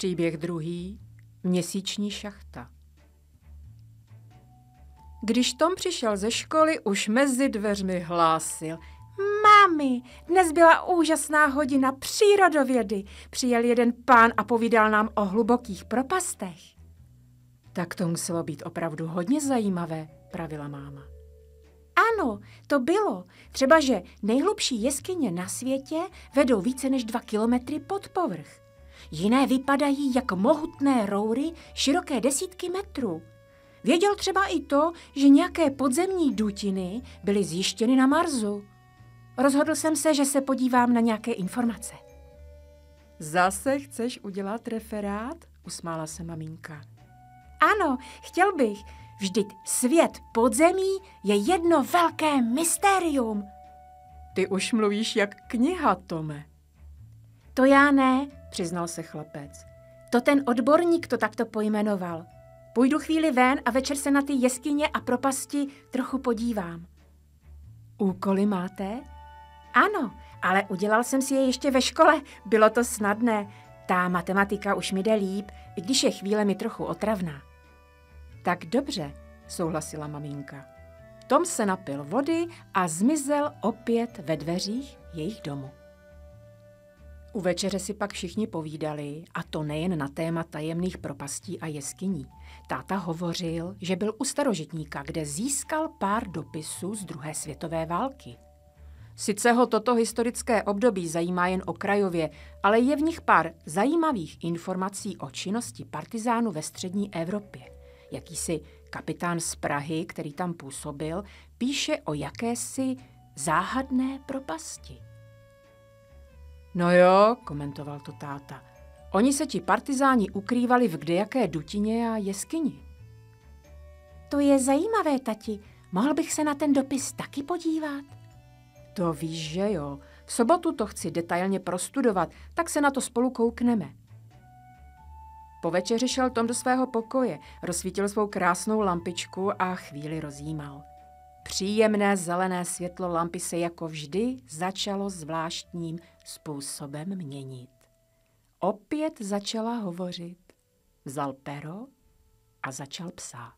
Příběh druhý. Měsíční šachta. Když Tom přišel ze školy, už mezi dveřmi hlásil: Mami, dnes byla úžasná hodina přírodovědy. Přijel jeden pán a povídal nám o hlubokých propastech. Tak to muselo být opravdu hodně zajímavé, pravila máma. Ano, to bylo. Třeba, že nejhlubší jeskyně na světě vedou více než 2 kilometry pod povrch. Jiné vypadají jako mohutné roury široké desítky metrů. Věděl třeba i to, že nějaké podzemní dutiny byly zjištěny na Marsu. Rozhodl jsem se, že se podívám na nějaké informace. Zase chceš udělat referát? Usmála se maminka. Ano, chtěl bych. Vždyť svět podzemí je jedno velké mystérium. Ty už mluvíš jak kniha, Tome. To já ne, přiznal se chlapec. To ten odborník to takto pojmenoval. Půjdu chvíli ven a večer se na ty jeskyně a propasti trochu podívám. Úkoly máte? Ano, ale udělal jsem si je ještě ve škole. Bylo to snadné. Ta matematika už mi jde líp, i když je chvíle mi trochu otravná. Tak dobře, souhlasila maminka. Tom se napil vody a zmizel opět ve dveřích jejich domu. U večeře si pak všichni povídali, a to nejen na téma tajemných propastí a jeskyní. Táta hovořil, že byl u starožitníka, kde získal pár dopisů z 2. světové války. Sice ho toto historické období zajímá jen okrajově, ale je v nich pár zajímavých informací o činnosti partizánů ve střední Evropě. Jakýsi kapitán z Prahy, který tam působil, píše o jakési záhadné propasti. No jo, komentoval to táta. Oni se ti partizáni ukrývali v kdejaké dutině a jeskyni. To je zajímavé, tati. Mohl bych se na ten dopis taky podívat? To víš, že jo. V sobotu to chci detailně prostudovat, tak se na to spolu koukneme. Po večeři šel Tom do svého pokoje, rozsvítil svou krásnou lampičku a chvíli rozjímal. Příjemné zelené světlo lampy se jako vždy začalo zvláštním způsobem měnit. Opět začala hovořit. Vzal pero a začal psát.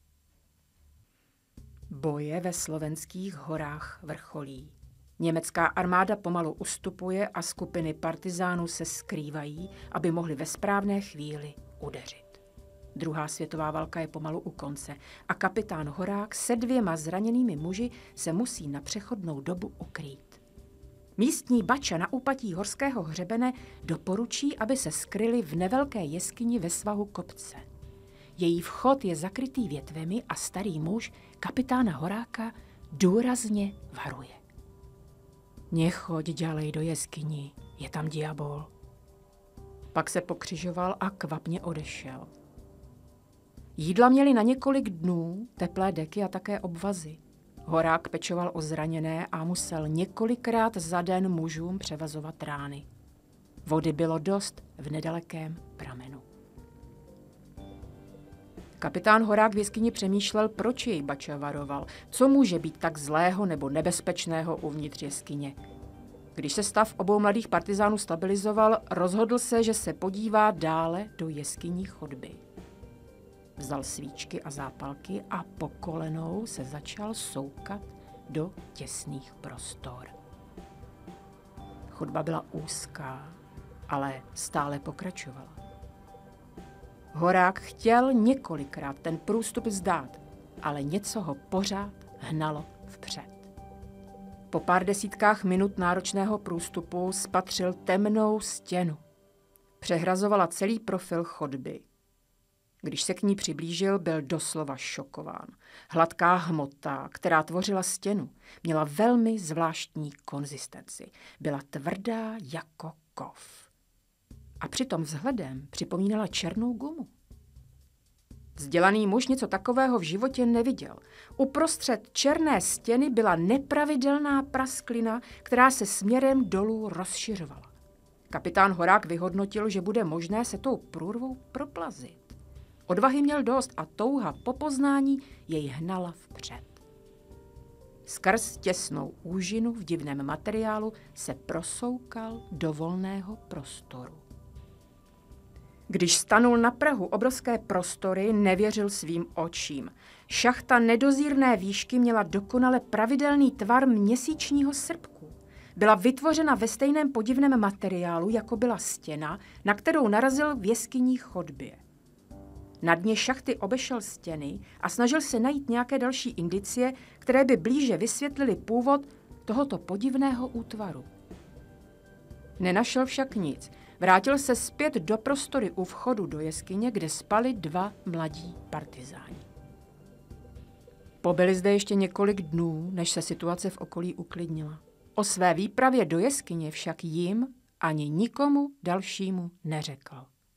Boje ve slovenských horách vrcholí. Německá armáda pomalu ustupuje a skupiny partizánů se skrývají, aby mohli ve správné chvíli udeřit. 2. světová válka je pomalu u konce a kapitán Horák se 2 zraněnými muži se musí na přechodnou dobu ukrýt. Místní bača na úpatí horského hřebene doporučí, aby se skryli v nevelké jeskyni ve svahu kopce. Její vchod je zakrytý větvemi a starý muž kapitána Horáka důrazně varuje. Nechoď ďalej do jeskyni, je tam diabol. Pak se pokřižoval a kvapně odešel. Jídla měli na několik dnů, teplé deky a také obvazy. Horák pečoval o zraněné a musel několikrát za den mužům převazovat rány. Vody bylo dost v nedalekém pramenu. Kapitán Horák v jeskyni přemýšlel, proč jej bača varoval, co může být tak zlého nebo nebezpečného uvnitř jeskyně. Když se stav obou mladých partizánů stabilizoval, rozhodl se, že se podívá dále do jeskyní chodby. Vzal svíčky a zápalky a po kolenou se začal soukat do těsných prostor. Chodba byla úzká, ale stále pokračovala. Horák chtěl několikrát ten průstup vzdát, ale něco ho pořád hnalo vpřed. Po pár desítkách minut náročného průstupu spatřil temnou stěnu. Přehrazovala celý profil chodby. Když se k ní přiblížil, byl doslova šokován. Hladká hmota, která tvořila stěnu, měla velmi zvláštní konzistenci. Byla tvrdá jako kov. A přitom vzhledem připomínala černou gumu. Vzdělaný muž něco takového v životě neviděl. Uprostřed černé stěny byla nepravidelná prasklina, která se směrem dolů rozšiřovala. Kapitán Horák vyhodnotil, že bude možné se tou průrvou proplazit. Odvahy měl dost a touha po poznání jej hnala vpřed. Skrz těsnou úžinu v divném materiálu se prosoukal do volného prostoru. Když stanul na prahu obrovské prostory, nevěřil svým očím. Šachta nedozírné výšky měla dokonale pravidelný tvar měsíčního srpku. Byla vytvořena ve stejném podivném materiálu, jako byla stěna, na kterou narazil v jeskyní chodbě. Na dně šachty obešel stěny a snažil se najít nějaké další indicie, které by blíže vysvětlily původ tohoto podivného útvaru. Nenašel však nic. Vrátil se zpět do prostory u vchodu do jeskyně, kde spali 2 mladí partyzáni. Pobyli zde ještě několik dnů, než se situace v okolí uklidnila. O své výpravě do jeskyně však jim ani nikomu dalšímu neřekl.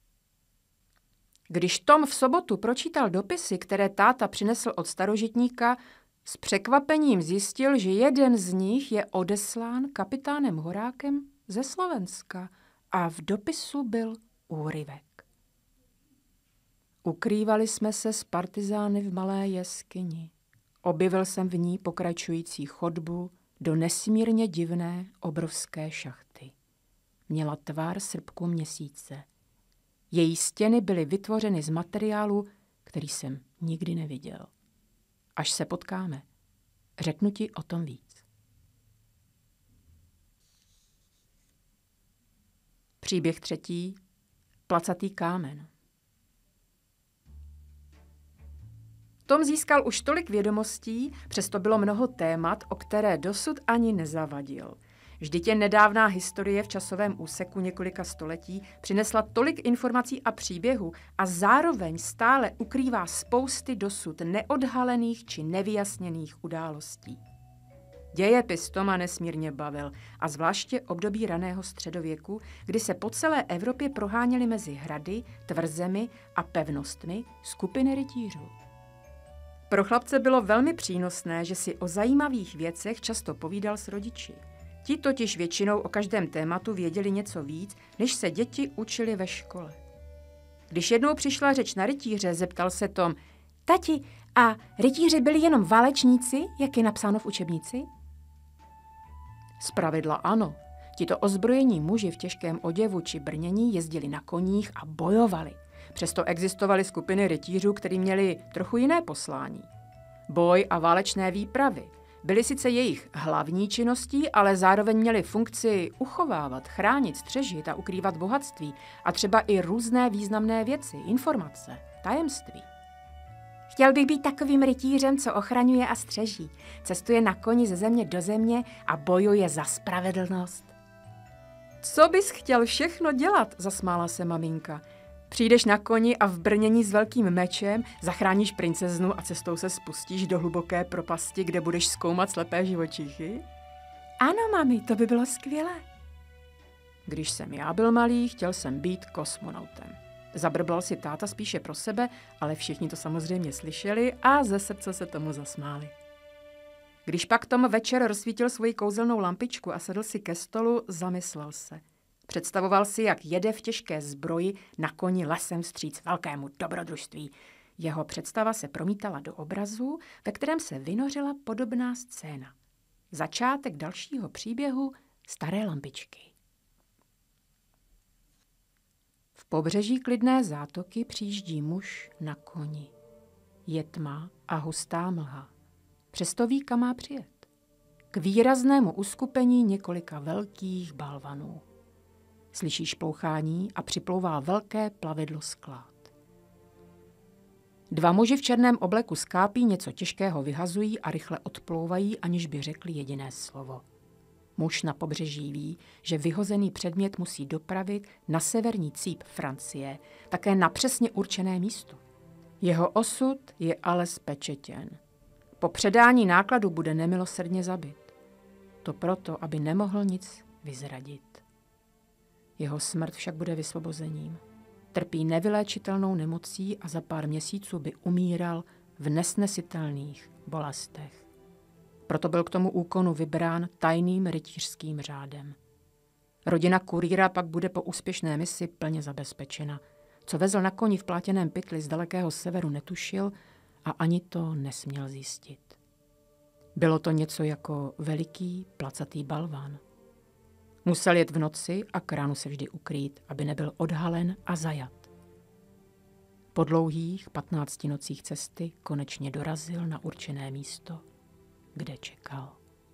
Když Tom v sobotu pročítal dopisy, které táta přinesl od starožitníka, s překvapením zjistil, že jeden z nich je odeslán kapitánem Horákem ze Slovenska a v dopisu byl úryvek. Ukrývali jsme se s partyzány v malé jeskyni. Objevil jsem v ní pokračující chodbu do nesmírně divné obrovské šachty. Měla tvar srpku měsíce. Její stěny byly vytvořeny z materiálu, který jsem nikdy neviděl. Až se potkáme, řeknu ti o tom víc. Příběh 3. Placatý kámen. Tom získal už tolik vědomostí, přesto bylo mnoho témat, o které dosud ani nezavadil. Vždyť jen nedávná historie v časovém úseku několika století přinesla tolik informací a příběhů a zároveň stále ukrývá spousty dosud neodhalených či nevyjasněných událostí. Dějepis Toma nesmírně bavil a zvláště období raného středověku, kdy se po celé Evropě proháněly mezi hrady, tvrzemi a pevnostmi skupiny rytířů. Pro chlapce bylo velmi přínosné, že si o zajímavých věcech často povídal s rodiči. Ti totiž většinou o každém tématu věděli něco víc, než se děti učili ve škole. Když jednou přišla řeč na rytíře, zeptal se Tom: Tati, a rytíři byli jenom válečníci, jak je napsáno v učebnici? Zpravidla ano. Tito ozbrojení muži v těžkém oděvu či brnění jezdili na koních a bojovali. Přesto existovaly skupiny rytířů, kteří měli trochu jiné poslání. Boj a válečné výpravy byly sice jejich hlavní činností, ale zároveň měly funkci uchovávat, chránit, střežit a ukrývat bohatství a třeba i různé významné věci, informace, tajemství. Chtěl bych být takovým rytířem, co ochraňuje a střeží. Cestuje na koni ze země do země a bojuje za spravedlnost. Co bys chtěl všechno dělat, zasmála se maminka. Přijdeš na koni a v brnění s velkým mečem zachráníš princeznu a cestou se spustíš do hluboké propasti, kde budeš zkoumat slepé živočichy? Ano, mami, to by bylo skvělé. Když jsem já byl malý, chtěl jsem být kosmonautem. Zabrbal si táta spíše pro sebe, ale všichni to samozřejmě slyšeli a ze srdce se tomu zasmáli. Když pak Tom večer rozsvítil svoji kouzelnou lampičku a sedl si ke stolu, zamyslel se. Představoval si, jak jede v těžké zbroji na koni lesem vstříc velkému dobrodružství. Jeho představa se promítala do obrazu, ve kterém se vynořila podobná scéna. Začátek dalšího příběhu staré lampičky. V pobřeží klidné zátoky přijíždí muž na koni. Je tma a hustá mlha. Přesto ví, kam má přijet. K výraznému uskupení několika velkých balvanů. Slyší šplouchání a připlouvá velké plavidlo sklad. 2 muži v černém obleku z kápí něco těžkého vyhazují a rychle odplouvají, aniž by řekli jediné slovo. Muž na pobřeží ví, že vyhozený předmět musí dopravit na severní cíp Francie, také na přesně určené místo. Jeho osud je ale spečetěn. Po předání nákladu bude nemilosrdně zabit. To proto, aby nemohl nic vyzradit. Jeho smrt však bude vysvobozením. Trpí nevyléčitelnou nemocí a za pár měsíců by umíral v nesnesitelných bolestech. Proto byl k tomu úkonu vybrán tajným rytířským řádem. Rodina kurýra pak bude po úspěšné misi plně zabezpečena. Co vezl na koni v plátěném pytli z dalekého severu, netušil a ani to nesměl zjistit. Bylo to něco jako veliký placatý balvan. Musel jet v noci a k ránu se vždy ukrýt, aby nebyl odhalen a zajat. Po dlouhých 15 nocích cesty konečně dorazil na určené místo, kde čekal.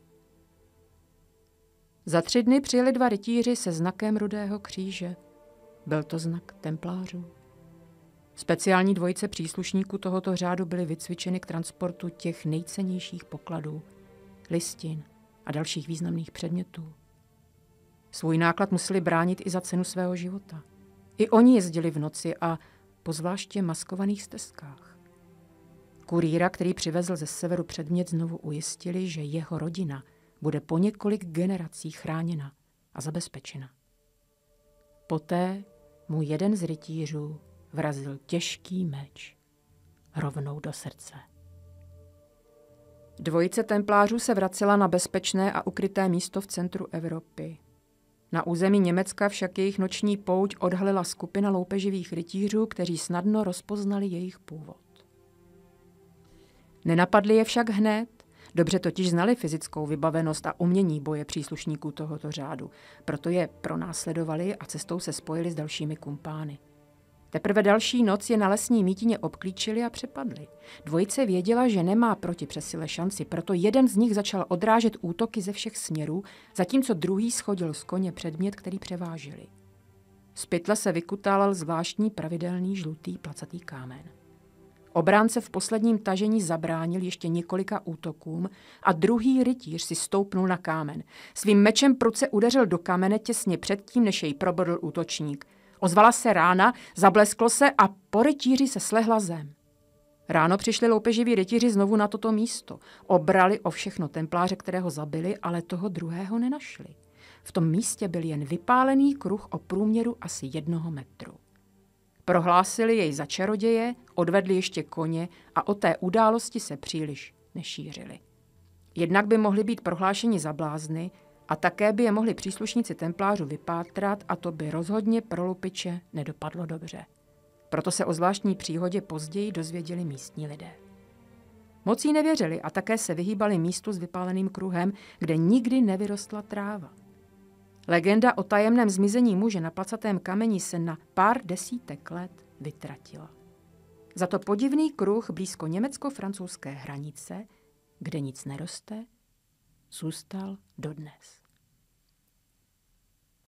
Za 3 dny přijeli 2 rytíři se znakem Rudého kříže. Byl to znak templářů. Speciální dvojice příslušníků tohoto řádu byly vycvičeny k transportu těch nejcennějších pokladů, listin a dalších významných předmětů. Svůj náklad museli bránit i za cenu svého života. I oni jezdili v noci a po zvláště maskovaných stezkách. Kurýra, který přivezl ze severu předmět, znovu ujistili, že jeho rodina bude po několik generací chráněna a zabezpečena. Poté mu jeden z rytířů vrazil těžký meč rovnou do srdce. Dvojice templářů se vracela na bezpečné a ukryté místo v centru Evropy. Na území Německa však jejich noční pouť odhalila skupina loupeživých rytířů, kteří snadno rozpoznali jejich původ. Nenapadli je však hned, dobře totiž znali fyzickou vybavenost a umění boje příslušníků tohoto řádu, proto je pronásledovali a cestou se spojili s dalšími kumpány. Teprve další noc je na lesní mítině obklíčili a přepadli. Dvojice věděla, že nemá proti přesile šanci, proto jeden z nich začal odrážet útoky ze všech směrů, zatímco druhý shodil z koně předmět, který převážili. Z pytle se vykutálal zvláštní pravidelný žlutý placatý kámen. Obránce v posledním tažení zabránil ještě několika útokům a druhý rytíř si stoupnul na kámen. Svým mečem pruce udeřil do kamene těsně předtím, než jej probodl útočník. Ozvala se rána, zablesklo se a po rytíři se slehla zem. Ráno přišli loupeživí rytíři znovu na toto místo. Obrali o všechno templáře, kterého zabili, ale toho druhého nenašli. V tom místě byl jen vypálený kruh o průměru asi 1 metru. Prohlásili jej za čaroděje, odvedli ještě koně a o té události se příliš nešířili. Jednak by mohli být prohlášeni za blázny a také by je mohli příslušníci templářů vypátrat a to by rozhodně pro lupiče nedopadlo dobře. Proto se o zvláštní příhodě později dozvěděli místní lidé. Moc jí nevěřili a také se vyhýbali místu s vypáleným kruhem, kde nikdy nevyrostla tráva. Legenda o tajemném zmizení muže na placatém kameni se na pár desítek let vytratila. Za to podivný kruh blízko německo-francouzské hranice, kde nic neroste, zůstal dodnes.